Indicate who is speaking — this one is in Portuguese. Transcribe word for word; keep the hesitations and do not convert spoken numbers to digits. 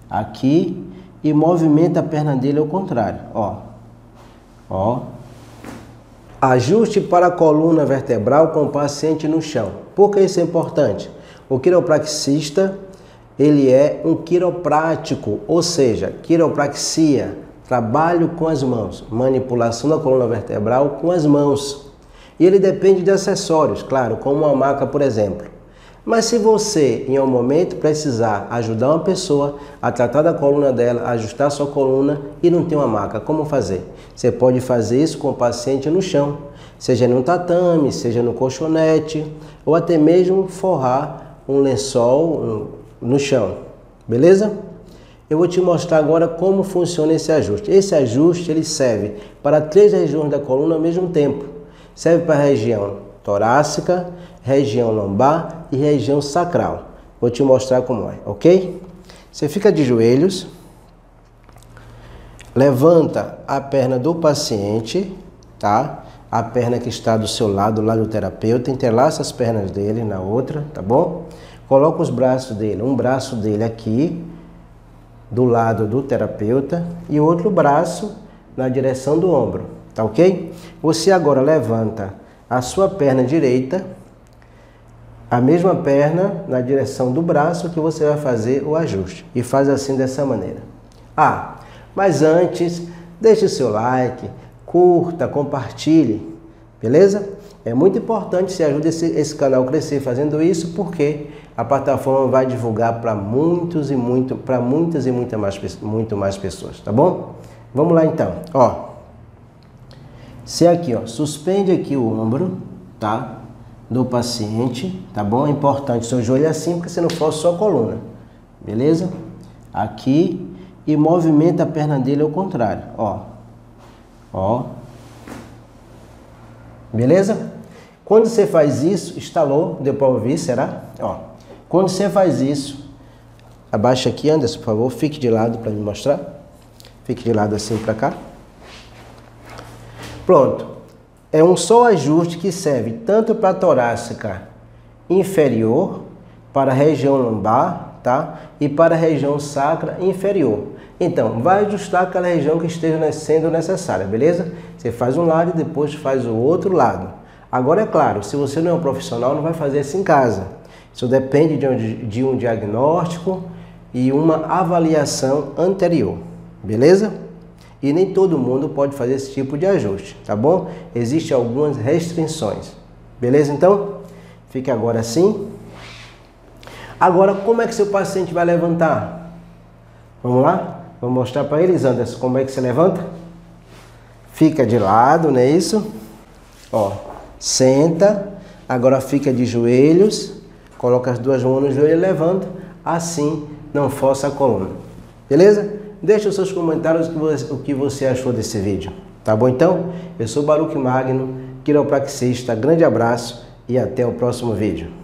Speaker 1: aqui e movimenta a perna dele ao contrário, ó. Ó. Ajuste para a coluna vertebral com o paciente no chão. Por que isso é importante? O quiropraxista, ele é um quiroprático, ou seja, quiropraxia, trabalho com as mãos, manipulação da coluna vertebral com as mãos. E ele depende de acessórios, claro, como uma maca, por exemplo. Mas se você, em um momento, precisar ajudar uma pessoa a tratar da coluna dela, ajustar a sua coluna e não tem uma maca, como fazer? Você pode fazer isso com o paciente no chão, seja no tatame, seja no colchonete, ou até mesmo forrar um lençol no chão, beleza? Eu vou te mostrar agora como funciona esse ajuste. Esse ajuste ele serve para três regiões da coluna ao mesmo tempo. Serve para a região torácica, região lombar e região sacral. Vou te mostrar como é, ok? Você fica de joelhos, levanta a perna do paciente, tá? A perna que está do seu lado, lá do terapeuta, entrelaça as pernas dele na outra, tá bom? Coloca os braços dele, um braço dele aqui, do lado do terapeuta, e outro braço na direção do ombro, tá ok? Você agora levanta a sua perna direita, a mesma perna na direção do braço que você vai fazer o ajuste. E faz assim dessa maneira. Ah, mas antes, deixe o seu like, curta, compartilhe, beleza? É muito importante, você ajuda esse, esse canal a crescer fazendo isso, porque a plataforma vai divulgar para muitos e muito, para muitas e muita mais, muito mais pessoas, tá bom? Vamos lá então, ó. Você aqui, ó, suspende aqui o ombro, tá? Do paciente, tá bom? É importante seu joelho assim, porque se não for só a coluna, beleza? Aqui e movimenta a perna dele ao contrário, ó. Ó. Beleza? Quando você faz isso, estalou, deu para ouvir, será? Ó. Quando você faz isso, abaixa aqui, Anderson, por favor, fique de lado para me mostrar. Fique de lado assim para cá. Pronto. É um só ajuste que serve tanto para a torácica inferior, para a região lombar, tá? E para a região sacra inferior. Então, vai ajustar aquela região que esteja sendo necessária, beleza? Você faz um lado e depois faz o outro lado. Agora, é claro, se você não é um profissional, não vai fazer isso em casa. Isso depende de um, de um diagnóstico e uma avaliação anterior, beleza? E nem todo mundo pode fazer esse tipo de ajuste, tá bom? Existem algumas restrições, beleza? Então, fique agora assim. Agora, como é que seu paciente vai levantar? Vamos lá? Vou mostrar para eles, Anderson, como é que você levanta. Fica de lado, não é isso? Ó, senta, agora fica de joelhos, coloca as duas mãos no joelho e levanta, assim não força a coluna, beleza? Deixe os seus comentários o que você, o que você achou desse vídeo, tá bom então? Eu sou Baruch Magno, quiropraxista, grande abraço e até o próximo vídeo.